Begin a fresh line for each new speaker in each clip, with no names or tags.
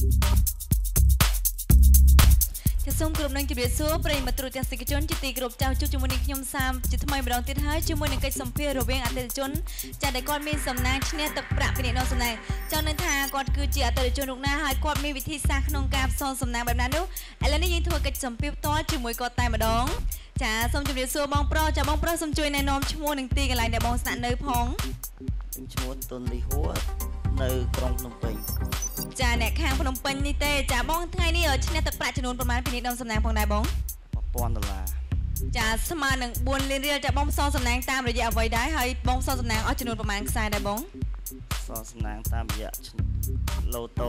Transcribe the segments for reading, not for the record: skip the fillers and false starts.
សូមគ្រប់នឹងជម្រាបសួរប្រិយមិត្តទូទាំងសិស្សជនជាទីគោរពចៅជួបជាមួយនឹងខ្ញុំសាមជាថ្មីម្ដងទៀតហើយជាមួយនឹងកិច្ចសម្ភាសន៍រវាងអតិថិជនចាដែលគាត់មានសំណាងឈ្នះទឹកប្រាក់ពីអ្នកនាំសំណាងចង់នឹងថាគាត់គឺជាអតិថិជនរូបណាហើយគាត់មានវិធីសាស្ត្រក្នុងការផ្សងសំណាងបែបណានោះឥឡូវនេះយើងធ្វើកិច្ចសម្ភាសន៍ផ្ទាល់ជាមួយគាត់តែម្ដងចាសូមជម្រាបសួរបងប្រុសចាបងប្រុសសូមជួយណែនាំឈ្មោះនិងទីកន្លែងដែលបងស្នាក់នៅផង
ឈ្មោះតុនលីហួរនៅក្រុងភ្នំពេញ
ចាអ្នកខាងភ្នំពេញនេះទេចាបងថ្ងៃនេះឈ្នះទឹកប្រាក់ចំនួនប្រមាណពីអ្នកនាំសំណាងផងដែរបង
$1000
ចាស្មើនឹង4លានរៀលចាបងផ្សងសំណាងតាមរយៈអ្វីដែរហើយបងផ្សងសំណាងអស់ចំនួនប្រមាណខ្សែដែរបង
ផ្សងសំណាងតាមរយៈ Lotto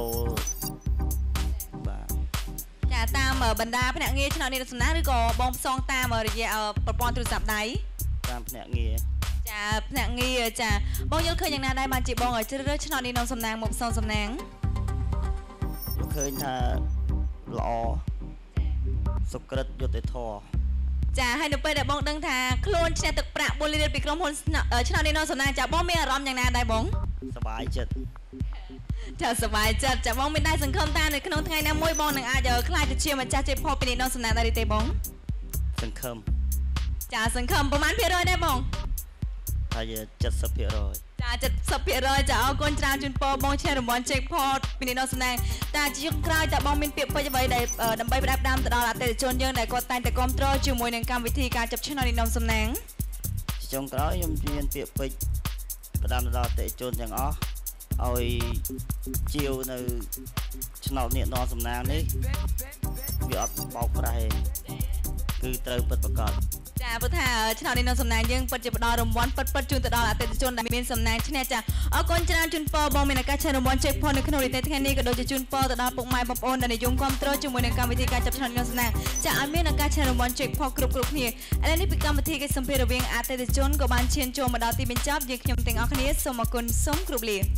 បាទ
ចាតាមបណ្ដាភ្នាក់ងារឆ្នោតអ្នកសំណាងឬក៏បងផ្សងតាមរយៈប្រព័ន្ធទូរស័ព្ទដៃ
តាមភ្នាក់ងារ
ចាភ្នាក់ងារចាបងយល់ឃើញយ៉ាងណាដែរបានជាបងជ្រើសរើសឆ្នោតអ្នកនាំសំណាងមកផ្សងសំណាង
ឃើញថាល្អសុក្រិតយុត្តិធម៌
ចាហើយនៅពេលដែលបងដឹងថាខ្លួនឈ្នះទឹកប្រាក់4លានរៀលពីក្រុមហ៊ុនឆ្នោតអ្នកនាំសំណាងចាបងមានអារម្មណ៍យ៉ាងណាដែរបង
សប្បាយចិត្ត
ចាសប្បាយចិត្តចាបងមានដែរសង្ឃឹមថានៅក្នុងថ្ងៃណាមួយបងនឹងអាចខ្លាចទៅជាម្ចាស់ជ័យផលពីអ្នកនាំសំណាងដែរទេបង
សង្ឃឹម
ចាសង្ឃឹមប្រហែលភាគរយដែរបង
ថា70%
ចា70%ចាអរគុណច្រើនជូនពរបងឈ្នះរង្វាន់ Jackpot ពីអ្នកនាំសំណាងតែជាចុងក្រោយតើបងមានពាក្យពេចន៍អ្វីដែលដើម្បីផ្ដាប់ដាមទៅដល់អតិថិជនយើងដែលគាត់តែងតែគ្រប់គ្រងជាមួយនឹងកម្មវិធីការចាប់ឆ្នោតអ្នកនាំសំណាង
ចុងក្រោយខ្ញុំមានពាក្យពេចន៍ផ្ដាំទៅដល់អតិថិជនទាំងអស់ឲ្យជាវនៅឆ្នោតអ្នកនាំសំណាងនេះវាអត់បោកប្រាស់ទេគឺត្រូវពិតប្រាកដ
ចាព្រោះថាឆ្នោតនេះនៅសំណាងយើងពិតជាផ្ដល់រង្វាន់ពិតជូនទៅដល់អតិថិជនដែលមានសំណាងឈ្នះចាអរគុណច្រើនជូនពរបងមានឱកាសឈ្នះរង្វាន់ Jackpot នៅក្នុងនីតិថ្ងៃនេះក៏ដូចជាជូនពរទៅដល់ពុកម៉ែបងប្អូនដែលនិយមគាំទ្រជាមួយនឹងកម្មវិធីការចាប់ឆ្នោតក្នុងសំណាងចាឲ្យមានឱកាសឈ្នះរង្វាន់ Jackpot គ្រប់គ្នាឥឡូវនេះពីកម្មវិធីកិច្ចសម្ភាសន៍រវាងអតិថិជនក៏បានឈានចូលមកដល់ទីបញ្ចប់យើងខ្ញុំទាំងអស់គ្នាសូមអរគុណសូមគោរពលា